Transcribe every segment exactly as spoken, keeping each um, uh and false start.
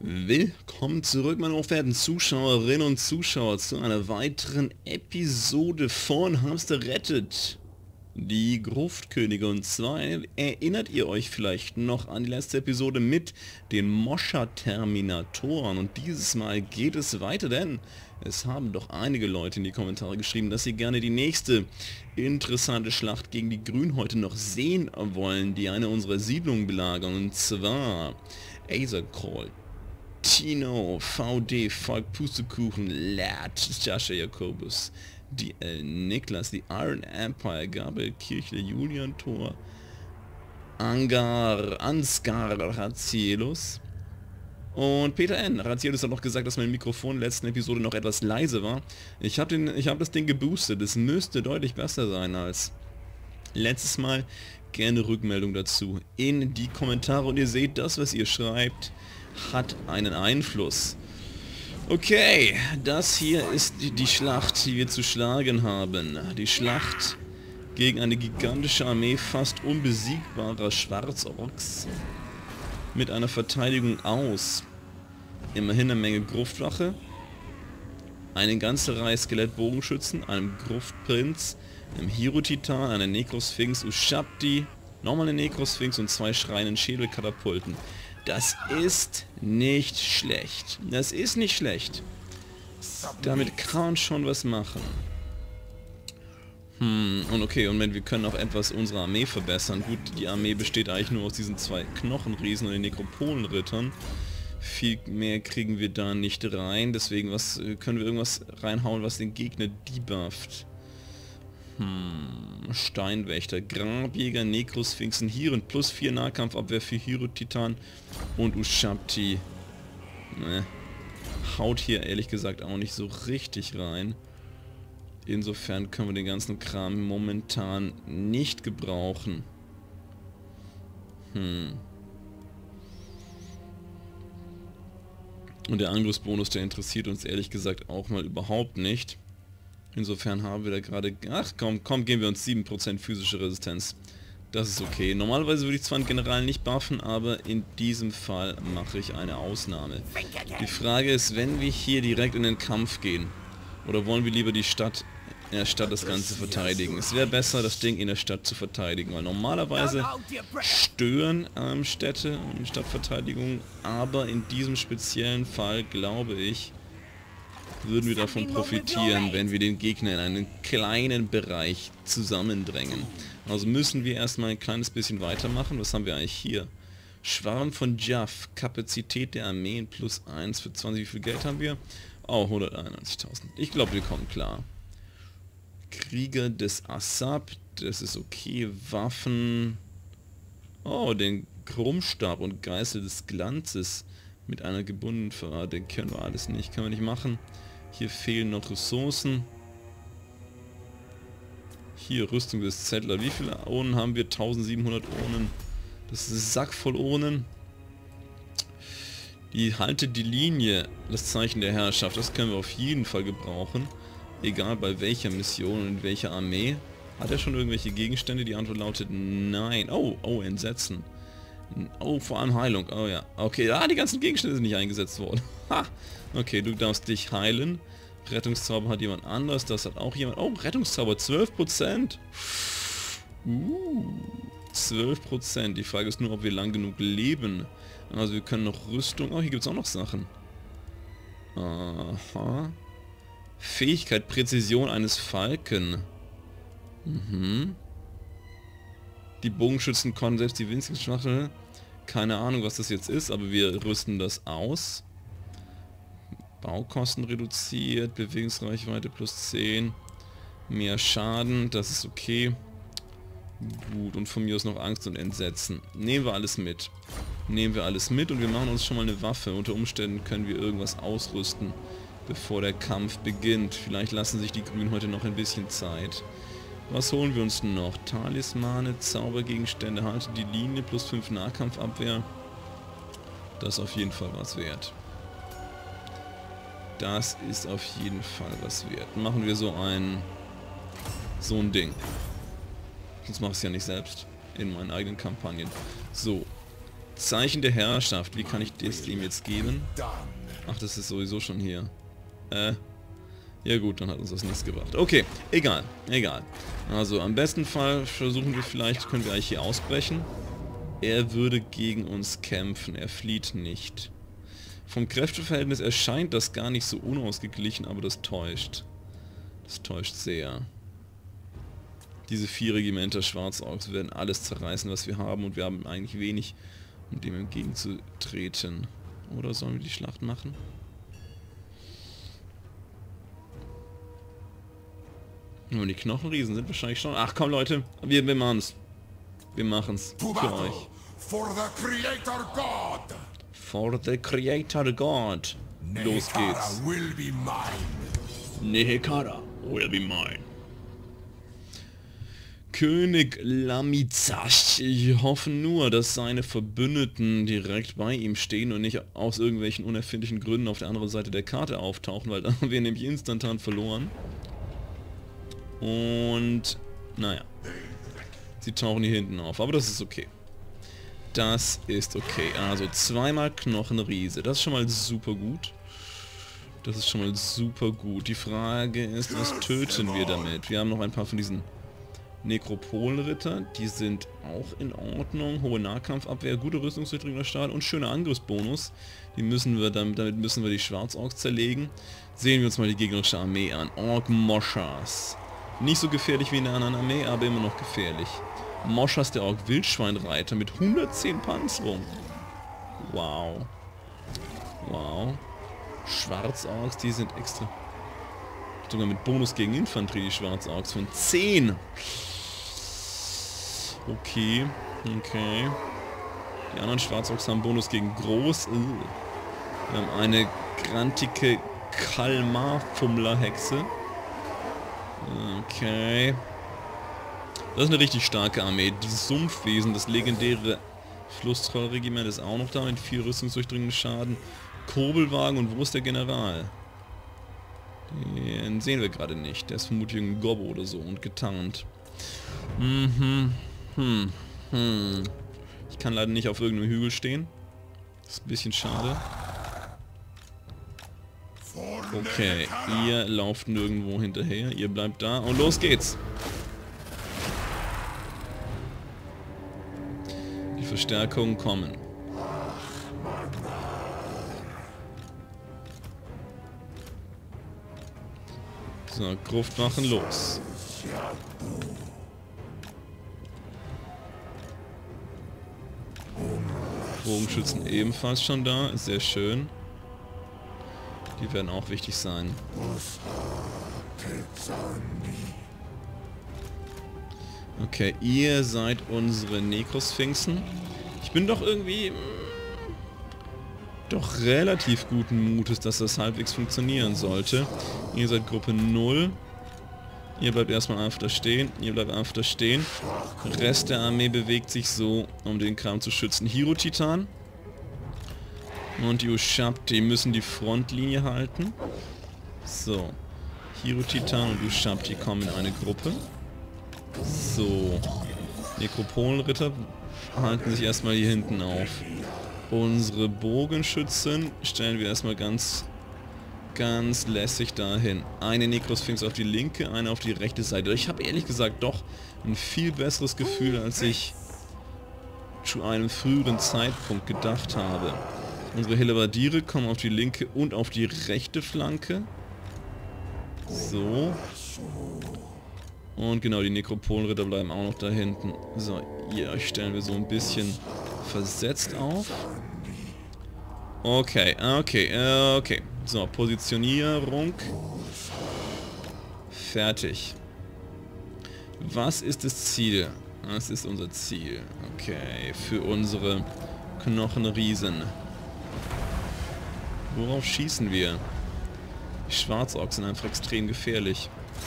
Willkommen zurück, meine hochverehrten Zuschauerinnen und Zuschauer, zu einer weiteren Episode von Hamster rettet die Gruftkönige. Und zwar erinnert ihr euch vielleicht noch an die letzte Episode mit den Moscha-Terminatoren. Und dieses Mal geht es weiter, denn es haben doch einige Leute in die Kommentare geschrieben, dass sie gerne die nächste interessante Schlacht gegen die Grünhäute noch sehen wollen, die eine unserer Siedlungen belagern. Und zwar Aether Call, Tino, V D, Volk, Pustekuchen, Lat, Jascha Jakobus, D L, Niklas, die Iron Empire, Gabriel, Kirchle, Julian, Thor, Angar, Ansgar, Razielus und Peter N. Razielus hat noch gesagt, dass mein Mikrofon in der letzten Episode noch etwas leise war. Ich habe den, ich habe das Ding geboostet, es müsste deutlich besser sein als letztes Mal. Gerne Rückmeldung dazu in die Kommentare und ihr seht, das, was ihr schreibt, hat einen Einfluss. Okay, das hier ist die, die Schlacht, die wir zu schlagen haben. Die Schlacht gegen eine gigantische Armee fast unbesiegbarer Schwarzorks mit einer Verteidigung aus immerhin eine Menge Gruftwache, eine ganze Reihe Skelettbogenschützen, einem Gruftprinz, einem Hero-Titan, einer Necrosphinx Ushabti, nochmal eine Necrosphinx und zwei schreienden Schädelkatapulten. Das ist nicht schlecht. Das ist nicht schlecht. Damit kann man schon was machen. Hm, und okay, und wir können auch etwas unsere Armee verbessern. Gut, die Armee besteht eigentlich nur aus diesen zwei Knochenriesen und den Nekropolenrittern. Viel mehr kriegen wir da nicht rein. Deswegen was können wir irgendwas reinhauen, was den Gegner debufft. Hm, Steinwächter, Grabjäger, Necrosphinxen, Hiren, plus vier Nahkampfabwehr für Hero-Titan und Ushabti. Ne, haut hier ehrlich gesagt auch nicht so richtig rein. Insofern können wir den ganzen Kram momentan nicht gebrauchen. Hm. Und der Angriffsbonus, der interessiert uns ehrlich gesagt auch mal überhaupt nicht. Insofern haben wir da gerade... Ach komm, komm, geben wir uns sieben Prozent physische Resistenz. Das ist okay. Normalerweise würde ich zwar einen General nicht buffen, aber in diesem Fall mache ich eine Ausnahme. Die Frage ist, wenn wir hier direkt in den Kampf gehen, oder wollen wir lieber die Stadt, in der Stadt das Ganze verteidigen? Es wäre besser, das Ding in der Stadt zu verteidigen, weil normalerweise stören ähm, Städte und Stadtverteidigung, aber in diesem speziellen Fall, glaube ich, würden wir davon profitieren, wenn wir den Gegner in einen kleinen Bereich zusammendrängen. Also müssen wir erstmal ein kleines bisschen weitermachen. Was haben wir eigentlich hier? Schwarm von Jaff, Kapazität der Armeen plus eins für zwanzig. Wie viel Geld haben wir? Oh, hunderteinundneunzigtausend. Ich glaube, wir kommen klar. Krieger des Assab, das ist okay. Waffen. Oh, den Krummstab und Geißel des Glanzes mit einer gebundenen Verrat. Den können wir alles nicht, können wir nicht machen. Hier fehlen noch Ressourcen. Hier Rüstung des Zettler. Wie viele Urnen haben wir? eintausendsiebenhundert Urnen. Das ist ein Sack voll Urnen. Die haltet die Linie, das Zeichen der Herrschaft. Das können wir auf jeden Fall gebrauchen. Egal bei welcher Mission und in welcher Armee. Hat er schon irgendwelche Gegenstände? Die Antwort lautet nein. Oh, oh, Entsetzen. Oh, vor allem Heilung. Oh ja. Okay, ah, die ganzen Gegenstände sind nicht eingesetzt worden. Ha! Okay, du darfst dich heilen. Rettungszauber hat jemand anders. Das hat auch jemand... Oh, Rettungszauber, zwölf Prozent. Uh, zwölf Prozent. Die Frage ist nur, ob wir lang genug leben. Also wir können noch Rüstung... Oh, hier gibt es auch noch Sachen. Aha. Fähigkeit, Präzision eines Falken. Mhm. Die Bogenschützen konnten selbst die winzigen Schwachstellen... Keine Ahnung, was das jetzt ist, aber wir rüsten das aus. Baukosten reduziert, Bewegungsreichweite plus zehn. Mehr Schaden, das ist okay. Gut, und von mir aus noch Angst und Entsetzen. Nehmen wir alles mit. Nehmen wir alles mit und wir machen uns schon mal eine Waffe. Unter Umständen können wir irgendwas ausrüsten, bevor der Kampf beginnt. Vielleicht lassen sich die Grünen heute noch ein bisschen Zeit. Was holen wir uns noch? Talismane, Zaubergegenstände, halte die Linie, plus fünf Nahkampfabwehr. Das ist auf jeden Fall was wert. Das ist auf jeden Fall was wert. Machen wir so ein... so ein Ding. Sonst mache ich es ja nicht selbst in meinen eigenen Kampagnen. So. Zeichen der Herrschaft. Wie kann ich das ihm jetzt geben? Ach, das ist sowieso schon hier. Äh. Ja gut, dann hat uns das nichts gebracht. Okay, egal, egal. Also am besten Fall versuchen wir vielleicht, können wir eigentlich hier ausbrechen. Er würde gegen uns kämpfen, er flieht nicht. Vom Kräfteverhältnis erscheint das gar nicht so unausgeglichen, aber das täuscht. Das täuscht sehr. Diese vier Regimenter Schwarzorks werden alles zerreißen, was wir haben, und wir haben eigentlich wenig, um dem entgegenzutreten. Oder sollen wir die Schlacht machen? Nur die Knochenriesen sind wahrscheinlich schon... Ach komm Leute, wir, wir machen's. Wir machen's. Für euch. For the Creator God. For the Creator God. Los geht's. Will be mine. Nehekara will be mine. König Lamizash. Ich hoffe nur, dass seine Verbündeten direkt bei ihm stehen und nicht aus irgendwelchen unerfindlichen Gründen auf der anderen Seite der Karte auftauchen, weil dann haben wir nämlich instantan verloren. Und, naja. Sie tauchen hier hinten auf, aber das ist okay. Das ist okay. Also zweimal Knochenriese. Das ist schon mal super gut. Das ist schon mal super gut. Die Frage ist, was töten wir damit? Wir haben noch ein paar von diesen Nekropolritter. Die sind auch in Ordnung. Hohe Nahkampfabwehr, gute rüstungsdurchdringender Stahl und schöner Angriffsbonus. Die müssen wir dann, damit müssen wir die Schwarzorks zerlegen. Sehen wir uns mal die gegnerische Armee an. Ork Moschas. Nicht so gefährlich wie in der anderen Armee, aber immer noch gefährlich. Moschas, der Ork Wildschweinreiter mit hundertzehn Panzerung. Wow. Wow. Schwarzorks, die sind extra... Sogar mit Bonus gegen Infanterie, die Schwarzorks von zehn. Okay. Okay. Die anderen Schwarzorks haben Bonus gegen Groß. Wir haben eine grantige Kalmar-Fummler-Hexe. Okay. Das ist eine richtig starke Armee. Dieses Sumpfwesen, das legendäre Flusstrollregiment ist auch noch da mit viel rüstungsdurchdringenden Schaden. Kurbelwagen, und wo ist der General? Den sehen wir gerade nicht. Der ist vermutlich ein Gobbo oder so und getarnt. Mhm. Hm. Hm. Ich kann leider nicht auf irgendeinem Hügel stehen. Das ist ein bisschen schade. Okay, ihr lauft nirgendwo hinterher. Ihr bleibt da und los geht's. Die Verstärkungen kommen. So, Gruft machen, los. Bogenschützen ebenfalls schon da, ist sehr schön. Die werden auch wichtig sein. Okay, ihr seid unsere Nekrosphinxen. Ich bin doch irgendwie... Mh, doch relativ guten Mutes, dass das halbwegs funktionieren sollte. Ihr seid Gruppe null. Ihr bleibt erstmal einfach da stehen. Ihr bleibt einfach da stehen. Der Rest der Armee bewegt sich so, um den Kram zu schützen. Hiro-Titan und die Ushabti müssen die Frontlinie halten. So. Hiro-Titan und Ushabti kommen in eine Gruppe. So. Nekropolenritter halten sich erstmal hier hinten auf. Unsere Bogenschützen stellen wir erstmal ganz, ganz lässig dahin. Eine Nekrosphinx auf die linke, eine auf die rechte Seite. Ich habe ehrlich gesagt doch ein viel besseres Gefühl, als ich zu einem früheren Zeitpunkt gedacht habe. Unsere Hellebardiere kommen auf die linke und auf die rechte Flanke. So. Und genau, die Nekropolenritter bleiben auch noch da hinten. So, hier euch stellen wir so ein bisschen versetzt auf. Okay, okay, okay. So, Positionierung. Fertig. Was ist das Ziel? Was ist unser Ziel? Okay, für unsere Knochenriesen. Worauf schießen wir? Die Schwarzorks sind einfach extrem gefährlich.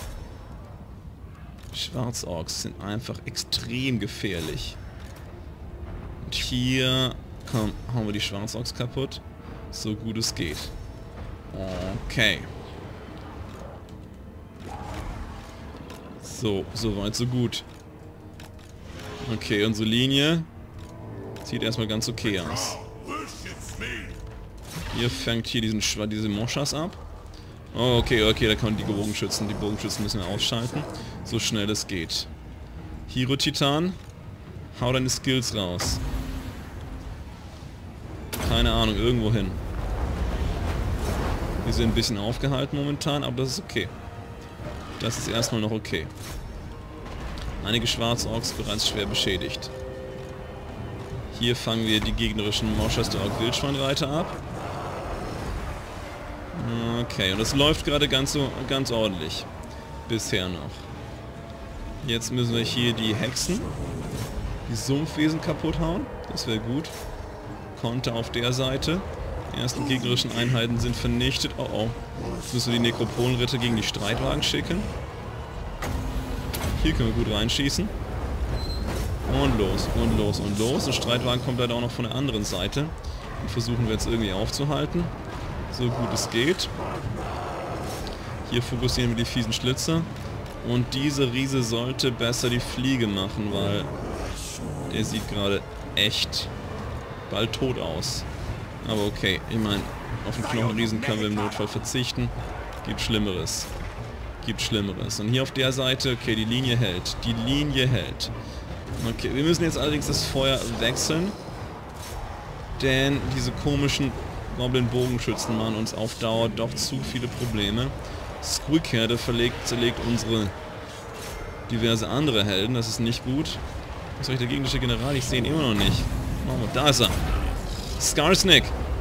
Schwarzorks sind einfach extrem gefährlich. Und hier, komm, hauen wir die Schwarzorks kaputt. So gut es geht. Okay. So, so weit, so gut. Okay, unsere Linie Sieht erstmal ganz okay aus. Ihr fängt hier diesen Schwa diese Moschas ab. Oh, okay, okay, da kommen die Bogenschützen. Die Bogenschützen müssen wir ausschalten. So schnell es geht. Hero-Titan, hau deine Skills raus. Keine Ahnung, irgendwo hin. Wir sind ein bisschen aufgehalten momentan, aber das ist okay. Das ist erstmal noch okay. Einige Schwarzorks bereits schwer beschädigt. Hier fangen wir die gegnerischen Moschas der Ork-Wildschweinreiter ab. Okay, und das läuft gerade ganz so ganz ordentlich. Bisher noch. Jetzt müssen wir hier die Hexen, die Sumpfwesen kaputt hauen. Das wäre gut. Konter auf der Seite. Die ersten gegnerischen Einheiten sind vernichtet. Oh oh. Jetzt müssen wir die Nekropolenritter gegen die Streitwagen schicken. Hier können wir gut reinschießen. Und los, und los, und los. Der Streitwagen kommt leider auch noch von der anderen Seite. Den versuchen wir jetzt irgendwie aufzuhalten. So gut es geht. Hier fokussieren wir die fiesen Schlitzer. Und diese Riese sollte besser die Fliege machen, weil der sieht gerade echt bald tot aus. Aber okay, ich meine, auf den Knochenriesen können wir im Notfall verzichten. Gibt Schlimmeres. Gibt Schlimmeres. Und hier auf der Seite, okay, die Linie hält. Die Linie hält. Okay, wir müssen jetzt allerdings das Feuer wechseln. Denn diese komischen Goblin-Bogenschützen machen uns auf Dauer doch zu viele Probleme. Squeakherde verlegt, zerlegt unsere diverse andere Helden. Das ist nicht gut. Was soll ich der gegnerische General? Ich sehe ihn immer noch nicht. Oh, da ist er. Skarsnik.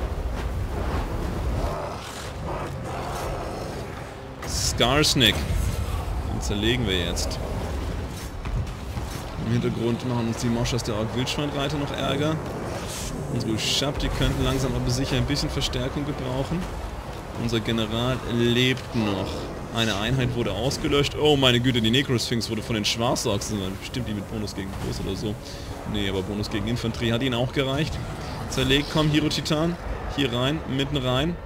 Skarsnik. Den zerlegen wir jetzt. Im Hintergrund machen uns die Moschas der Ork-Wildschweinreiter noch Ärger. Unsere Ushabti könnten langsam aber sicher ein bisschen Verstärkung gebrauchen. Unser General lebt noch. Eine Einheit wurde ausgelöscht. Oh meine Güte, die Necrosphinx wurde von den Schwarzorks, bestimmt die mit Bonus gegen Groß oder so. Nee, aber Bonus gegen Infanterie hat ihn auch gereicht. Zerlegt, komm, Hero-Titan. Hier rein, mitten rein.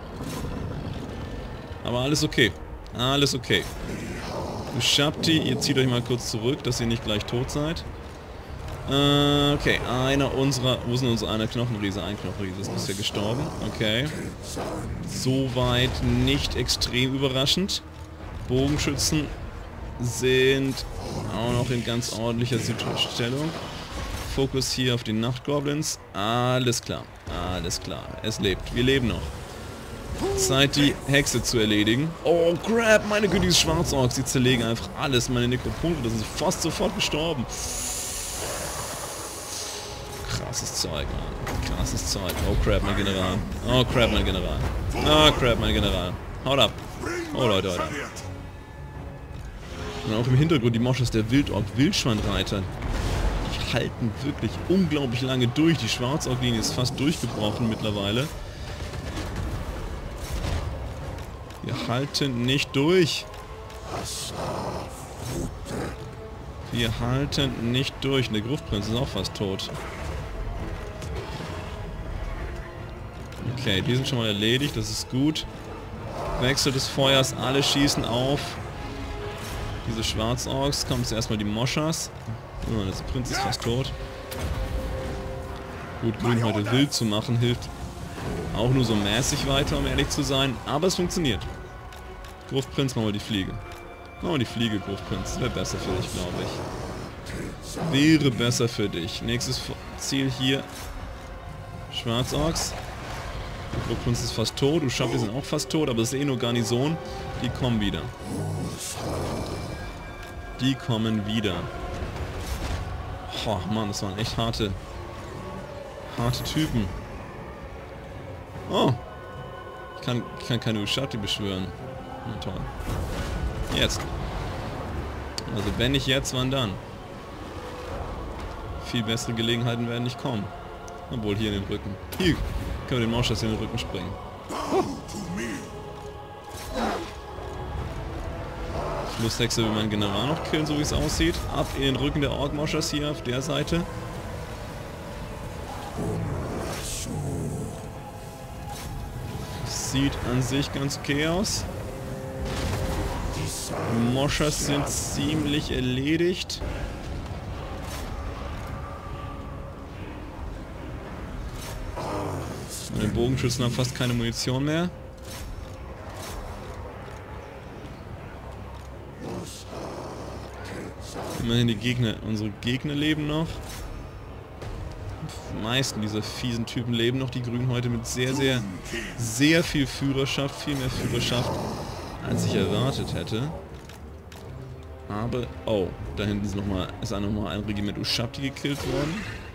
Aber alles okay. Alles okay. Ushabti, ihr zieht euch mal kurz zurück, dass ihr nicht gleich tot seid. Äh, okay, einer unserer... Wo ist denn unser einer Knochenriese? Ein Knochenriese ist bisher gestorben. Okay. Soweit nicht extrem überraschend. Bogenschützen sind auch noch in ganz ordentlicher Stellung. Fokus hier auf die Nachtgoblins. Alles klar. Alles klar. Es lebt. Wir leben noch. Zeit, die Hexe zu erledigen. Oh, crap! Meine Güte, diese Schwarzorks, die zerlegen einfach alles. Meine Nekropolen, das sind fast sofort gestorben. Krasses Zeug, Mann. Krasses Zeug. Oh, crap, mein General. Oh, crap, mein General. Oh, crap, mein General. Haut ab. Oh, Leute, Leute. Und auch im Hintergrund die Moschas der Wildork-Wildschweinreiter. Die halten wirklich unglaublich lange durch. Die Schwarzork-Linie ist fast durchgebrochen mittlerweile. Wir halten nicht durch. Wir halten nicht durch. Der Gruftprinz ist auch fast tot. Okay, die sind schon mal erledigt. Das ist gut. Wechsel des Feuers. Alle schießen auf diese Schwarzorks. Kommen jetzt erstmal die Moschas. Oh, der Prinz ist fast tot. Gut, Grün heute wild zu machen hilft auch nur so mäßig weiter, um ehrlich zu sein. Aber es funktioniert. Gruftprinz, machen wir die Fliege. Machen wir die Fliege, Gruftprinz. Wäre besser für dich, glaube ich. Wäre besser für dich. Nächstes Ziel hier. Schwarzorks. Der Gruftprinz ist fast tot. Ushabti sind auch fast tot, aber es ist eh nur Garnison. Die kommen wieder. Die kommen wieder. Oh Mann, das waren echt harte, harte Typen. Oh. Ich kann, ich kann keine Ushabti beschwören. Na toll. Jetzt. Also wenn nicht jetzt, wann dann? Viel bessere Gelegenheiten werden nicht kommen. Obwohl, hier in den Rücken. Hier können wir den Moschas in den Rücken springen. Oh. Flusshexe will meinen General noch killen, so wie es aussieht. Ab in den Rücken der Ork-Moschas hier auf der Seite. Sieht an sich ganz okay aus. Die Moschas sind ziemlich erledigt. Bogenschützen haben fast keine Munition mehr. Immerhin die Gegner, unsere Gegner leben noch. Die meisten dieser fiesen Typen leben noch. Die Grünen heute mit sehr, sehr, sehr viel Führerschaft. Viel mehr Führerschaft, als ich erwartet hätte. Aber, oh, da hinten ist, noch mal, ist auch nochmal ein Regiment Ushabti gekillt worden.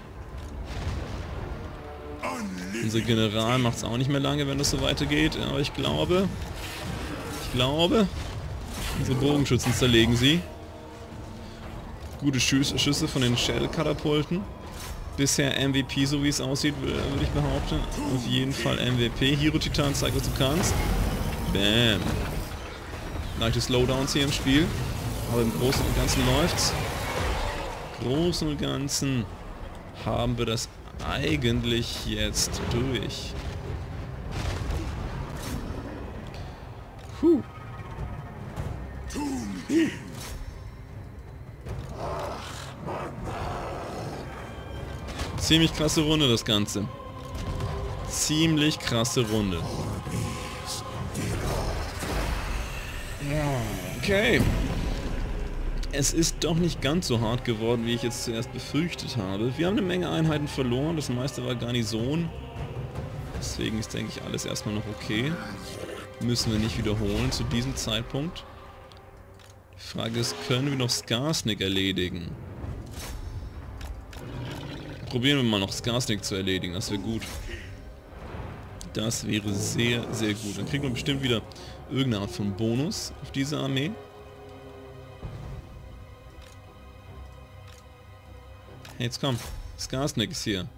Unser General macht es auch nicht mehr lange, wenn das so weitergeht. Aber ich glaube, ich glaube, unsere Bogenschützen zerlegen sie. Gute Schüsse, Schüsse von den Schädelkatapulten. Bisher M V P, so wie es aussieht, würde ich behaupten. Auf jeden Fall M V P. Hero Titan, zeig, was du kannst. Bam. Leichte Slowdowns hier im Spiel. Aber im Großen und Ganzen läuft's. Im Großen und Ganzen haben wir das eigentlich jetzt durch. Puh. Puh. Ziemlich krasse Runde das Ganze. Ziemlich krasse Runde. Okay. Es ist doch nicht ganz so hart geworden, wie ich jetzt zuerst befürchtet habe. Wir haben eine Menge Einheiten verloren, das meiste war Garnison. Deswegen ist, denke ich, alles erstmal noch okay. Müssen wir nicht wiederholen zu diesem Zeitpunkt. Die Frage ist, können wir noch Skarsnik erledigen? Probieren wir mal noch Skarsnik zu erledigen, das wäre gut. Das wäre sehr, sehr gut. Dann kriegen wir bestimmt wieder irgendeine Art von Bonus auf diese Armee. Hey, jetzt komm, Skarsnik ist hier.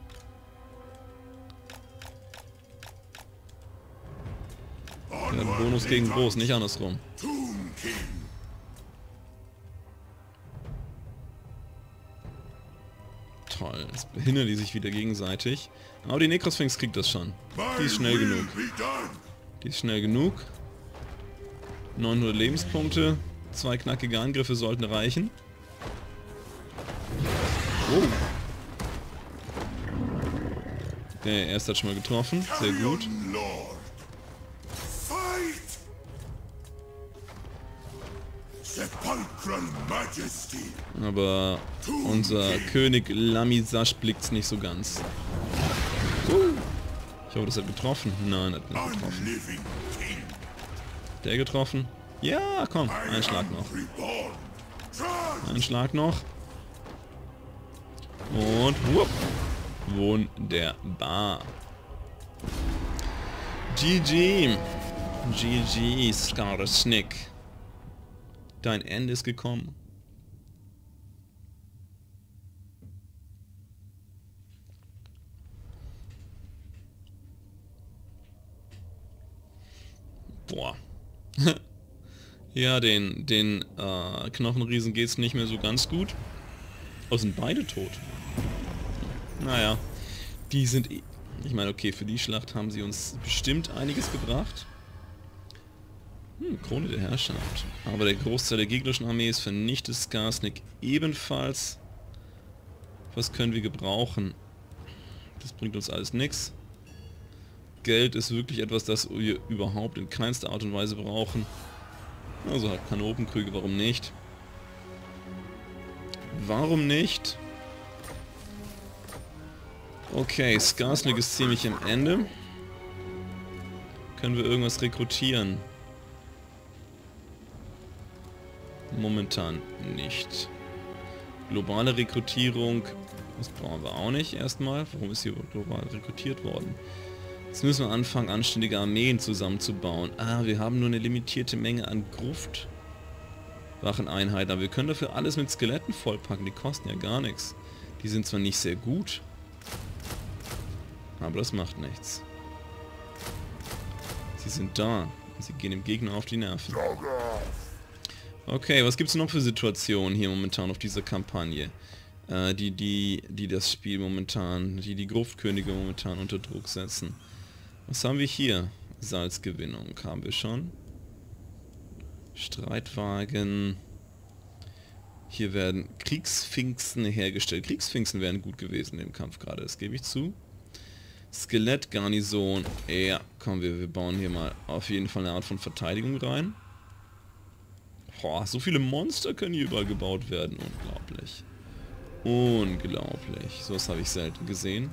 Ja, Bonus gegen Groß, nicht andersrum. Toll, jetzt behindern die sich wieder gegenseitig. Aber die Necrosphinx kriegt das schon. Die ist schnell genug. Die ist schnell genug. neunhundert Lebenspunkte. Zwei knackige Angriffe sollten reichen. Oh. Der erste hat schon mal getroffen. Sehr gut. Aber unser König Lamisash blickt's nicht so ganz. Ich hoffe, das hat getroffen. Nein, hat nicht getroffen. Der getroffen? Ja, komm. Ein Schlag noch. Ein Schlag noch. Und whoop. Wunderbar. G G. G G, Skarsnik. Dein Ende ist gekommen. Boah. Ja, den, den äh, Knochenriesen geht's nicht mehr so ganz gut. Oh, sind beide tot. Naja, die sind... Ich meine, okay, für die Schlacht haben sie uns bestimmt einiges gebracht. Hm, Krone der Herrschaft. Aber der Großteil der gegnerischen Armee ist vernichtet. Skarsnik ebenfalls. Was können wir gebrauchen? Das bringt uns alles nichts. Geld ist wirklich etwas, das wir überhaupt in keinster Art und Weise brauchen. Also halt Kanopenkrüge, warum nicht? Warum nicht? Okay, Skarsnik ist ziemlich am Ende. Können wir irgendwas rekrutieren? Momentan nicht. Globale Rekrutierung, das brauchen wir auch nicht erstmal. Warum ist hier global rekrutiert worden? Jetzt müssen wir anfangen, anständige Armeen zusammenzubauen. Ah, wir haben nur eine limitierte Menge an Gruftwacheneinheiten, aber wir können dafür alles mit Skeletten vollpacken. Die kosten ja gar nichts. Die sind zwar nicht sehr gut, aber das macht nichts. Sie sind da. Sie gehen dem Gegner auf die Nerven. Okay, was gibt es noch für Situationen hier momentan auf dieser Kampagne? Äh, die, die, die das Spiel momentan, die die Gruftkönige momentan unter Druck setzen. Was haben wir hier? Salzgewinnung haben wir schon. Streitwagen. Hier werden Kriegssphinxen hergestellt. Kriegssphinxen wären gut gewesen im Kampf gerade, das gebe ich zu. Skelettgarnison. Ja, komm, wir, wir bauen hier mal auf jeden Fall eine Art von Verteidigung rein. Boah, so viele Monster können hier überall gebaut werden. Unglaublich. Unglaublich. So was habe ich selten gesehen.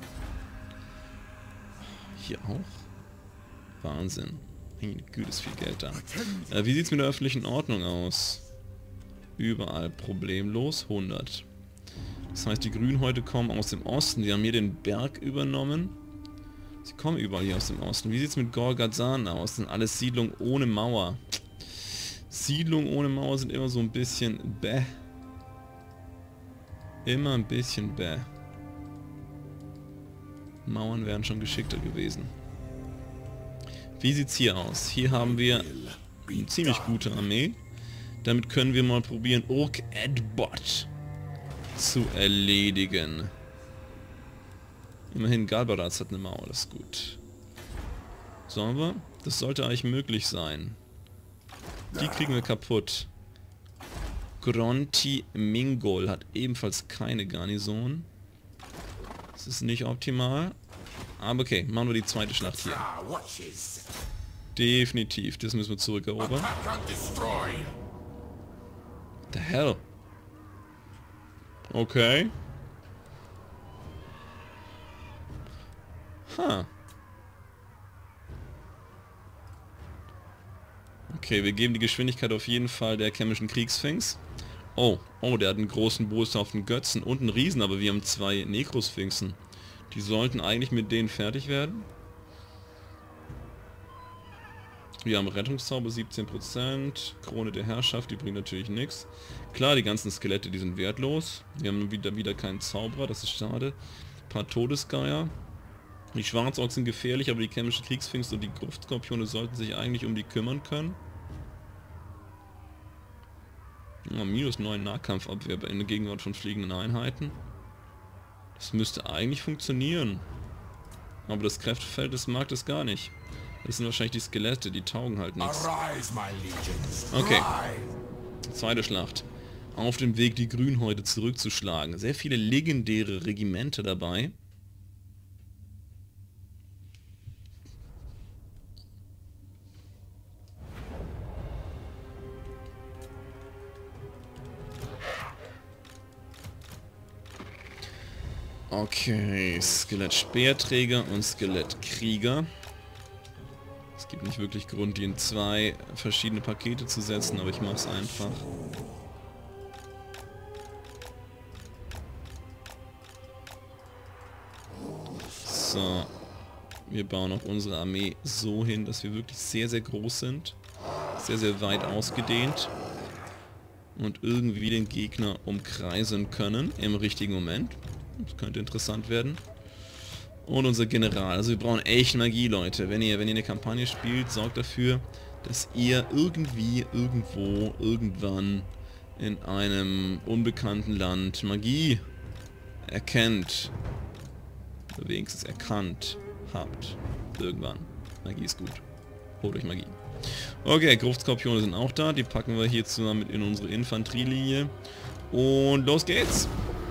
Hier auch. Wahnsinn. Mein Güte, ist viel Geld da. Äh, wie sieht es mit der öffentlichen Ordnung aus? Überall problemlos. hundert. Das heißt, die Grünhäute kommen aus dem Osten. Die haben hier den Berg übernommen. Sie kommen überall hier aus dem Osten. Wie sieht es mit Gorgazan aus? Das sind alles Siedlungen ohne Mauer. Siedlungen ohne Mauer sind immer so ein bisschen bäh. Immer ein bisschen bäh. Mauern wären schon geschickter gewesen. Wie sieht's hier aus? Hier haben wir eine ziemlich gute Armee. Damit können wir mal probieren, Orc Edbot zu erledigen. Immerhin, Galbaraz hat eine Mauer, das ist gut. Sollen wir? Das sollte eigentlich möglich sein. Die kriegen wir kaputt. Gronti Mingol hat ebenfalls keine Garnison. Das ist nicht optimal. Aber okay, machen wir die zweite Schlacht hier. Definitiv, das müssen wir zurückerobern. The hell? Okay. Ha. Okay, wir geben die Geschwindigkeit auf jeden Fall der chemischen Kriegssphinx. Oh, oh, der hat einen großen boshaften Götzen und einen Riesen, aber wir haben zwei Necrosphinxen. Die sollten eigentlich mit denen fertig werden. Wir haben Rettungszauber siebzehn Prozent, Krone der Herrschaft, die bringt natürlich nichts. Klar, die ganzen Skelette, die sind wertlos. Wir haben wieder, wieder keinen Zauberer, das ist schade. Ein paar Todesgeier. Die Schwarzorks sind gefährlich, aber die chemische Kriegssphinx und die Gruftskorpione sollten sich eigentlich um die kümmern können. Ja, minus neun Nahkampfabwehr bei der Gegenwart von fliegenden Einheiten. Das müsste eigentlich funktionieren. Aber das Kräftefeld, das mag das gar nicht. Das sind wahrscheinlich die Skelette, die taugen halt nichts. Okay. Zweite Schlacht. Auf dem Weg, die Grünhäute zurückzuschlagen. Sehr viele legendäre Regimente dabei. Okay, Skelett-Speerträger und Skelett-Krieger. Es gibt nicht wirklich Grund, die in zwei verschiedene Pakete zu setzen, aber ich mache es einfach. So, wir bauen auch unsere Armee so hin, dass wir wirklich sehr, sehr groß sind. Sehr, sehr weit ausgedehnt. Und irgendwie den Gegner umkreisen können im richtigen Moment. Das könnte interessant werden. Und unser General. Also wir brauchen echt Magie, Leute. Wenn ihr, wenn ihr eine Kampagne spielt, sorgt dafür, dass ihr irgendwie, irgendwo, irgendwann in einem unbekannten Land Magie erkennt. Oder wenigstens erkannt habt. Irgendwann. Magie ist gut. Holt euch Magie. Okay, Gruftskorpione sind auch da. Die packen wir hier zusammen mit in unsere Infanterielinie. Und los geht's!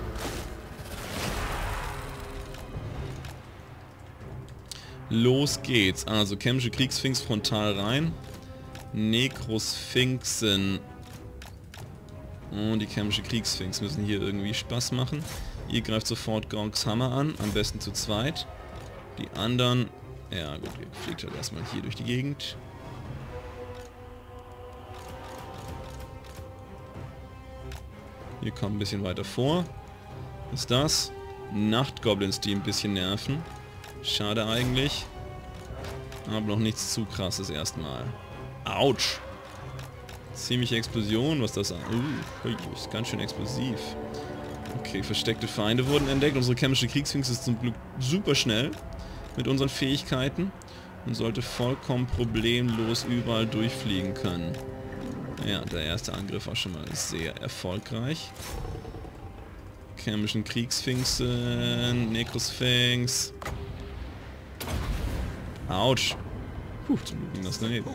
Los geht's. Also chemische Kriegssphinx frontal rein. Necrosphinxen. Und die chemische Kriegssphinx müssen hier irgendwie Spaß machen. Ihr greift sofort Gorgs Hammer an. Am besten zu zweit. Die anderen... Ja gut, ihr fliegt halt erstmal hier durch die Gegend. Ihr kommt ein bisschen weiter vor. Was ist das? Nachtgoblins, die ein bisschen nerven. Schade eigentlich. Aber noch nichts zu krasses erstmal. Autsch! Ziemliche Explosion, was das an. Uh, ist ganz schön explosiv. Okay, versteckte Feinde wurden entdeckt. Unsere chemische Kriegssphinx ist zum Glück super schnell mit unseren Fähigkeiten und sollte vollkommen problemlos überall durchfliegen können. Ja, der erste Angriff war schon mal sehr erfolgreich. Chemischen Kriegssphinxen, Necrosphinx. Autsch. Puh, zum Glück ging das daneben.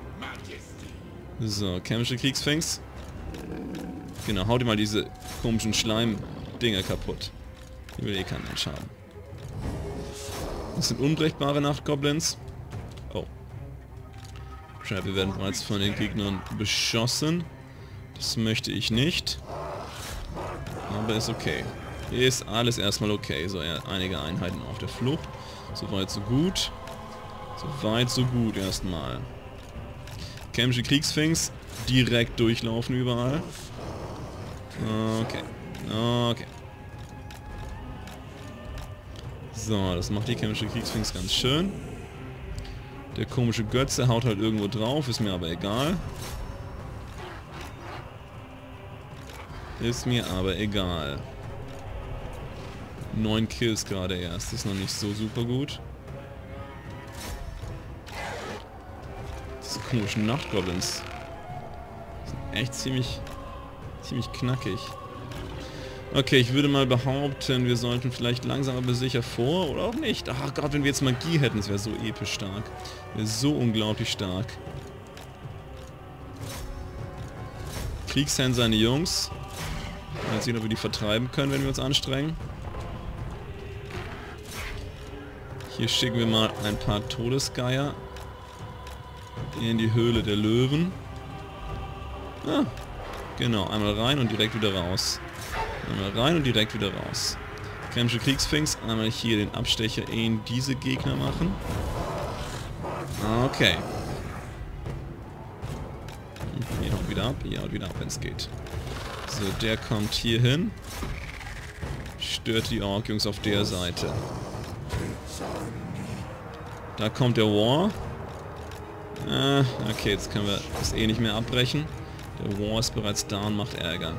So, chemische Kriegssphinx. Genau, haut ihr mal diese komischen Schleim-Dinger kaputt. Die will eh kein Mensch haben. Das sind unbrechbare Nachtgoblins. Oh. Crap, wir werden bereits von den Gegnern beschossen. Das möchte ich nicht. Aber ist okay. Ist alles erstmal okay. So, ja, einige Einheiten auf der Flucht. Soweit so gut. Soweit so gut erstmal. Kämmische Kriegsfinks direkt durchlaufen überall. Okay. Okay. So, das macht die kämmische Kriegsfinks ganz schön. Der komische Götze haut halt irgendwo drauf, ist mir aber egal. Ist mir aber egal. Neun Kills gerade erst, das ist noch nicht so super gut. Diese komischen Nachtgoblins sind echt ziemlich, ziemlich knackig. Okay, ich würde mal behaupten, wir sollten vielleicht langsam aber sicher vor, oder auch nicht. Ach Gott, wenn wir jetzt Magie hätten, das wäre so episch stark. Wäre so unglaublich stark. Kriegsherrn seine Jungs. Mal sehen, ob wir die vertreiben können, wenn wir uns anstrengen. Hier schicken wir mal ein paar Todesgeier in die Höhle der Löwen. Ah, genau, einmal rein und direkt wieder raus. Einmal rein und direkt wieder raus. Kämmische Kriegsfinks, einmal hier den Abstecher in diese Gegner machen. Okay. Ihr haut wieder ab, ihr haut wieder ab, wenn es geht. So, der kommt hier hin. Stört die Ork-Jungs auf der Seite. Da kommt der War. Äh, okay, jetzt können wir das eh nicht mehr abbrechen. Der War ist bereits da und macht Ärger.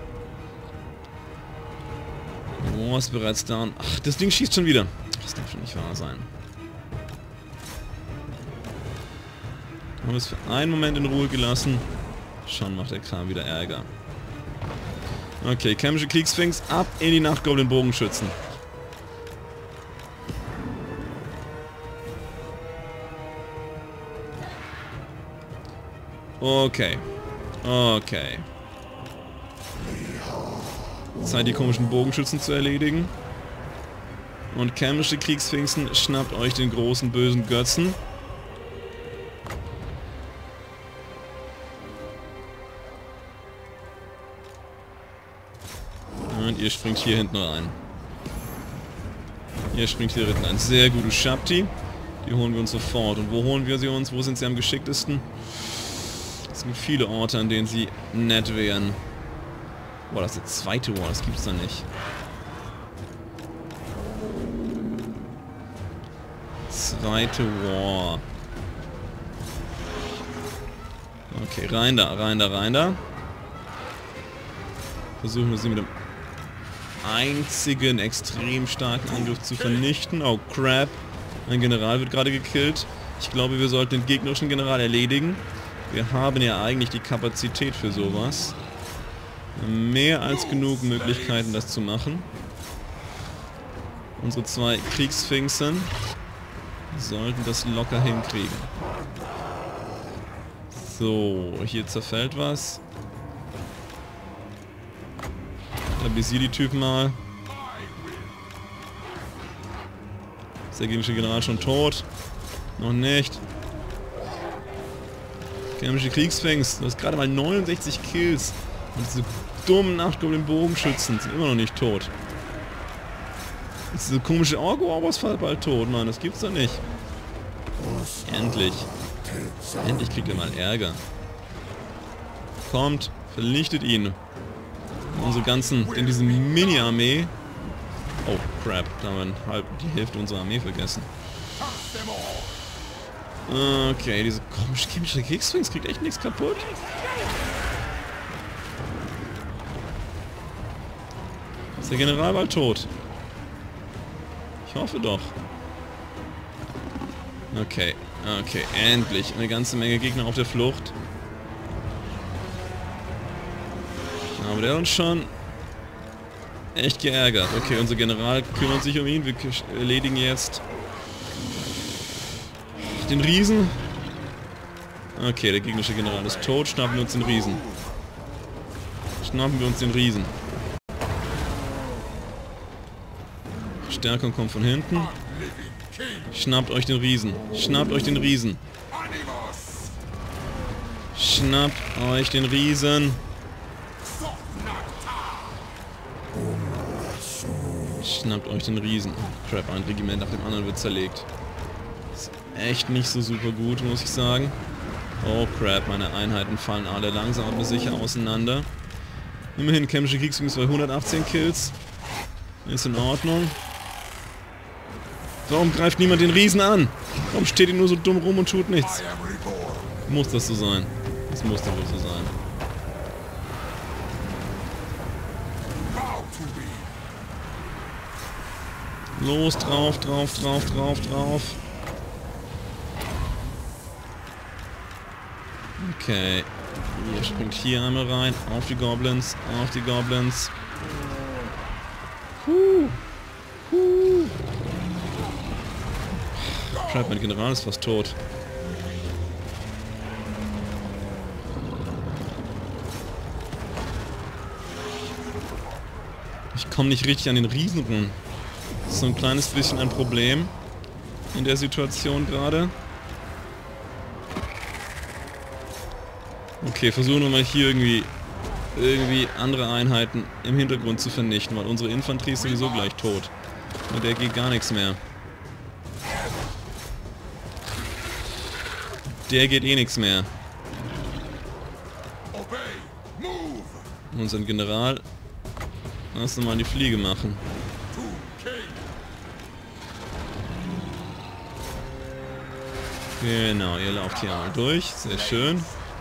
Der War ist bereits da und... Ach, das Ding schießt schon wieder. Das darf schon nicht wahr sein. Haben wir es für einen Moment in Ruhe gelassen. Schon macht der Kram wieder Ärger. Okay, kämmische Kriegsfinks, ab in die Nachtgoblin-Bogenschützen. Okay. Okay. Zeit, die komischen Bogenschützen zu erledigen. Und kämmische Kriegsfinken, schnappt euch den großen bösen Götzen. Und ihr springt hier hinten rein. Ihr springt hier hinten rein. Sehr gute Shabti. Die holen wir uns sofort. Und wo holen wir sie uns? Wo sind sie am geschicktesten? Es gibt viele Orte, an denen sie nett wären. Boah, das ist der zweite War, das gibt's da nicht. Zweite War. Okay, rein da, rein da, rein da. Versuchen wir sie mit dem einzigen extrem starken Angriff zu vernichten. Oh crap. Ein General wird gerade gekillt. Ich glaube, wir sollten den gegnerischen General erledigen. Wir haben ja eigentlich die Kapazität für sowas. Mehr als genug Möglichkeiten, das zu machen. Unsere zwei Kriegsfinken sollten das locker hinkriegen. So, hier zerfällt was. Stabilisier die Typen mal. Ist der gegnerische General schon tot? Noch nicht. Kämmische Kriegsfinks, du hast gerade mal neunundsechzig Kills. Und diese dummen Nachtgoblin-Bogenschützen sind immer noch nicht tot. Diese komische Orgo-Orbo ist bald tot, Mann. Das gibt's doch nicht. Endlich. Endlich kriegt er mal Ärger. Kommt, vernichtet ihn. Unsere ganzen, in diese Mini-Armee. Oh, crap. Da haben wir halb die Hälfte unserer Armee vergessen. Okay, diese komische chemische Kriegsfinks kriegt echt nichts kaputt. Ist der General bald tot? Ich hoffe doch. Okay, okay, endlich. Eine ganze Menge Gegner auf der Flucht. Aber der hat uns schon echt geärgert. Okay, unser General kümmert sich um ihn. Wir erledigen jetzt den Riesen. Okay, der gegnerische General ist tot. Schnappen wir uns den Riesen. Schnappen wir uns den Riesen. Stärkung kommt von hinten. Schnappt euch den Riesen. Schnappt euch den Riesen. Animus! Schnappt euch den Riesen. Schnappt euch den Riesen. Crap, ein Regiment nach dem anderen wird zerlegt. Ist echt nicht so super gut, muss ich sagen. Oh crap, meine Einheiten fallen alle langsam aber sicher auseinander. Immerhin, Chemische Kriegsführung bei hundertachtzehn Kills. Ist in Ordnung. Warum greift niemand den Riesen an? Warum steht ihr nur so dumm rum und tut nichts? Muss das so sein? Das muss doch wohl so sein. Los, drauf, drauf, drauf, drauf, drauf. Okay. Ihr springt hier einmal rein. Auf die Goblins, auf die Goblins. Huh. Huh. Schreibt, mein General ist fast tot. Ich komme nicht richtig an den Riesen ran. Das ist so ein kleines bisschen ein Problem in der Situation gerade. Okay, versuchen wir mal hier irgendwie irgendwie andere Einheiten im Hintergrund zu vernichten, weil unsere Infanterie ist sowieso gleich tot. Und der geht gar nichts mehr. Der geht eh nichts mehr. Unseren General lass uns mal die Fliege machen. Genau, ihr lauft hier mal durch. Sehr schön.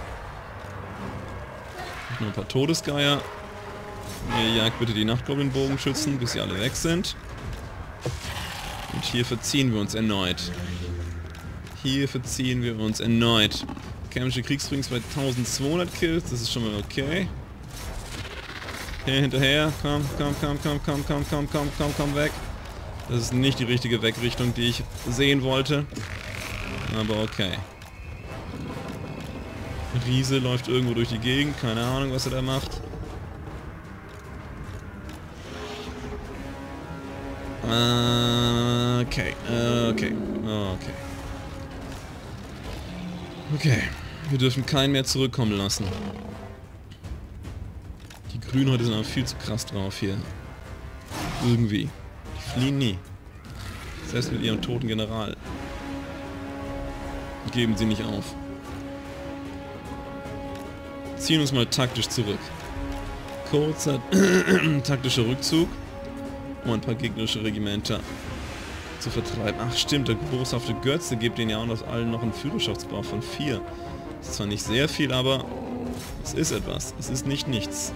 Noch ein paar Todesgeier. Ihr jagt bitte die Nachtgoblin-Bogenschützen, bis sie alle weg sind. Und hier verziehen wir uns erneut. Hier verziehen wir uns erneut. Chemische Kriegsführung bei eintausendzweihundert Kills, das ist schon mal okay. Hier hinterher, komm, komm, komm, komm, komm, komm, komm, komm, komm, komm weg. Das ist nicht die richtige Wegrichtung, die ich sehen wollte. Aber okay. Riese läuft irgendwo durch die Gegend, keine Ahnung, was er da macht. Okay, okay, okay. Okay, wir dürfen keinen mehr zurückkommen lassen. Die Grünen heute sind aber viel zu krass drauf hier. Irgendwie. Die fliehen nie. Selbst mit ihrem toten General. Geben sie nicht auf. Ziehen uns mal taktisch zurück. Kurzer taktischer Rückzug, um ein paar gegnerische Regimenter zu vertreiben. Ach stimmt, der boshafte Götze gibt denen ja auch noch allen noch einen Führerschaftsbau von vier. Das ist zwar nicht sehr viel, aber es ist etwas. Es ist nicht nichts.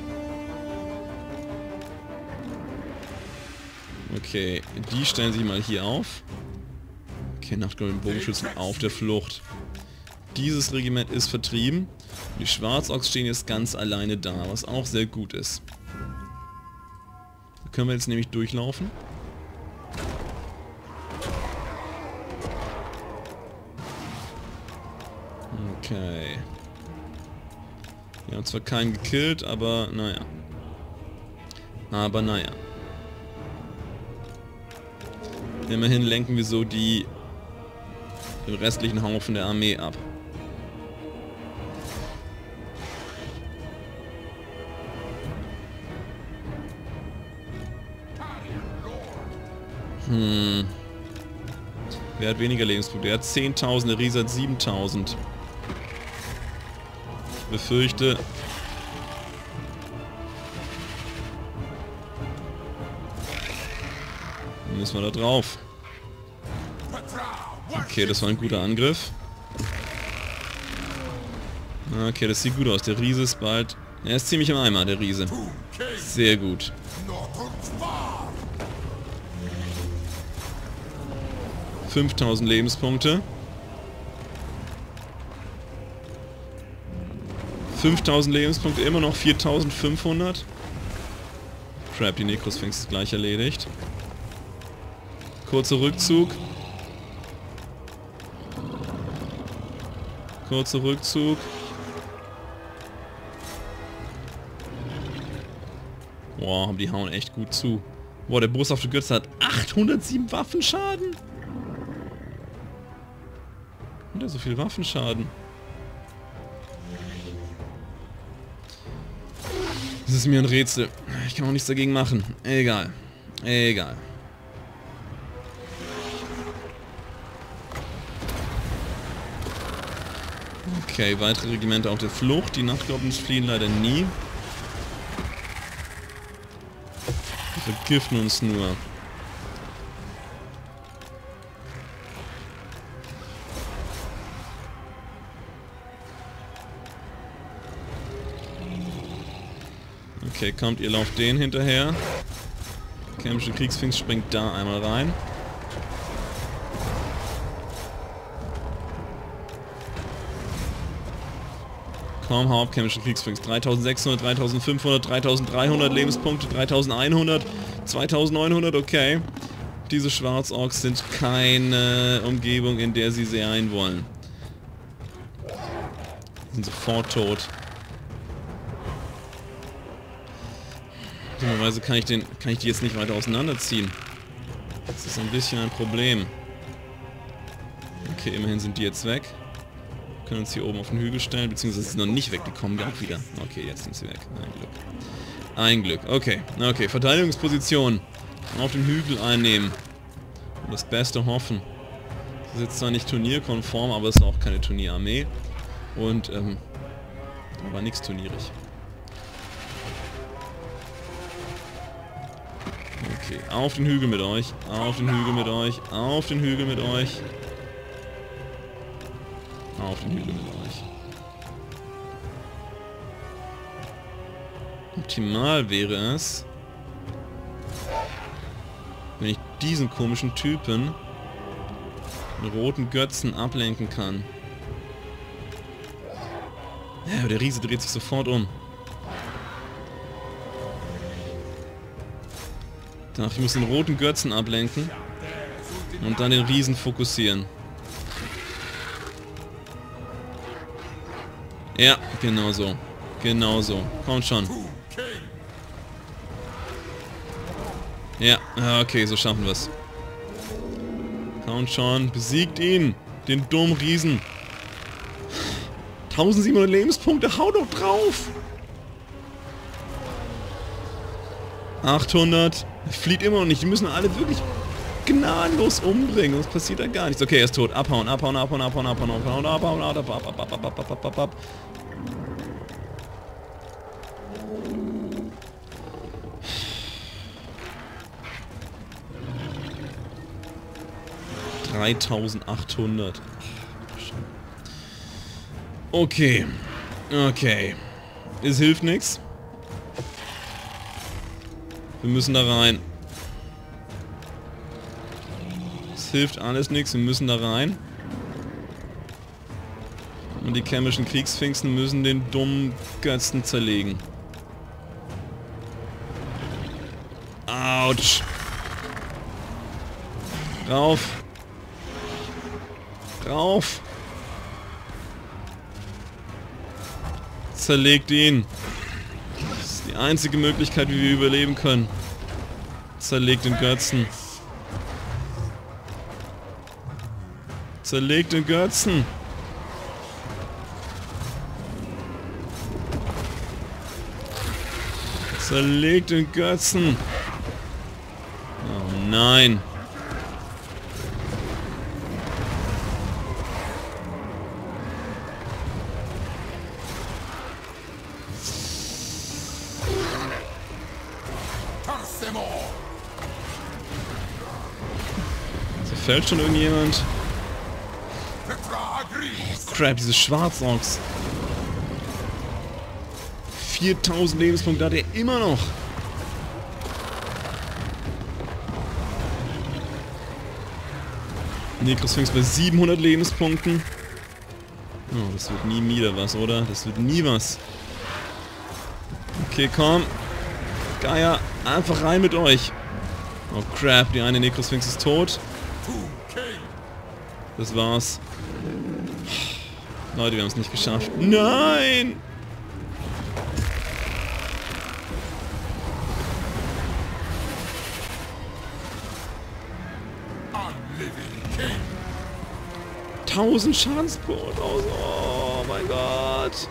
Okay, die stellen sich mal hier auf. Okay, Nachtgoblin-Bogenschützen auf der Flucht. Dieses Regiment ist vertrieben. Die Schwarzochs stehen jetzt ganz alleine da, was auch sehr gut ist. Da können wir jetzt nämlich durchlaufen. Okay. Wir haben zwar keinen gekillt, aber naja. Aber naja. Immerhin lenken wir so die den restlichen Haufen der Armee ab. Hm. Wer hat weniger Lebenspunkte? Der hat zehntausend, der Riese hat siebentausend. Ich befürchte... Dann müssen wir da drauf. Okay, das war ein guter Angriff. Okay, das sieht gut aus. Der Riese ist bald... Er ist ziemlich im Eimer, der Riese. Sehr gut. fünftausend Lebenspunkte. fünftausend Lebenspunkte, immer noch viertausendfünfhundert. Crap, die Necrosphinx ist gleich erledigt. Kurzer Rückzug. Kurzer Rückzug. Boah, haben die hauen echt gut zu. Boah, der boshafte Götze hat achthundertsieben Waffenschaden. Und so viel Waffenschaden. Das ist mir ein Rätsel. Ich kann auch nichts dagegen machen. Egal. Egal. Okay, weitere Regimenter auf der Flucht. Die Nachtgoblins fliehen leider nie. Die vergiften uns nur. Okay, kommt, ihr lauft den hinterher. Kämpfische Kriegsfinks springt da einmal rein. Komm, hau ab, kämpfische Kriegsfinks. dreitausendsechshundert, dreitausendfünfhundert, dreitausenddreihundert Lebenspunkte, dreitausendeinhundert, zweitausendneunhundert, okay. Diese Schwarzorks sind keine Umgebung, in der sie sein wollen. Die sind sofort tot. Dummerweise kann ich den, kann ich die jetzt nicht weiter auseinanderziehen. Das ist ein bisschen ein Problem. Okay, immerhin sind die jetzt weg. Wir können uns hier oben auf den Hügel stellen, beziehungsweise sie sind noch nicht weg, die kommen auch wieder. Okay, jetzt sind sie weg. Ein Glück. Ein Glück. Okay, okay. Verteidigungsposition. Auf dem Hügel einnehmen. Und das Beste hoffen. Das ist jetzt zwar nicht turnierkonform, aber es ist auch keine Turnierarmee. Und, ähm, da war nichts turnierig. Okay, auf den Hügel mit euch, auf den Hügel mit euch, auf den Hügel mit euch. Auf den Hügel mit euch. Optimal wäre es, wenn ich diesen komischen Typen mit roten Götzen ablenken kann. Ja, aber der Riese dreht sich sofort um. Ach, ich muss den roten Götzen ablenken und dann den Riesen fokussieren. Ja, genau so. Genau so. Kommt schon. Ja, okay, so schaffen wir es. Kommt schon. Besiegt ihn. Den dummen Riesen. eintausendsiebenhundert Lebenspunkte. Hau doch drauf. achthundert. Er flieht immer noch nicht. Die müssen alle wirklich gnadenlos umbringen. Sonst passiert da gar nichts. Okay, er ist tot. Abhauen, abhauen, abhauen, abhauen, abhauen, abhauen, abhauen, abhauen, abhauen, abhauen, abhauen, abhauen, abhauen. dreitausendachthundert. Okay. Okay. Es hilft nichts. Wir müssen da rein. Es hilft alles nichts, wir müssen da rein. Und die kämmischen Kriegsfinken müssen den dummen Götzen zerlegen. Autsch. Rauf. Rauf. Zerlegt ihn. Das ist die einzige Möglichkeit, wie wir überleben können. Zerlegt den Götzen. Zerlegt den Götzen. Zerlegt den Götzen. Oh nein. Fällt schon irgendjemand? Oh, crap, diese Schwarzorks. viertausend Lebenspunkte hat er immer noch. Necrosphinx bei siebenhundert Lebenspunkten. Oh, das wird nie wieder was, oder? Das wird nie was. Okay, komm. Geier, einfach rein mit euch. Oh crap, die eine Necrosphinx ist tot. Das war's. Leute, wir haben es nicht geschafft. Nein! tausend Schadenspunkte. Oh mein Gott.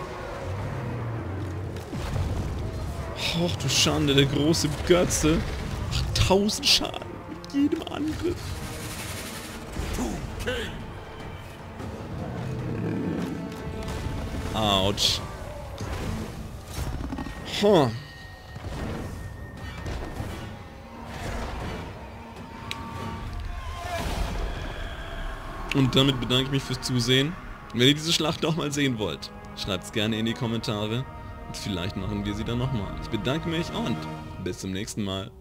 Och du Schande, der große Götze. Macht tausend Schaden mit jedem Angriff. Autsch. Huh. Und damit bedanke ich mich fürs Zusehen. Wenn ihr diese Schlacht doch mal sehen wollt, schreibt es gerne in die Kommentare. Und vielleicht machen wir sie dann nochmal. Ich bedanke mich und bis zum nächsten Mal.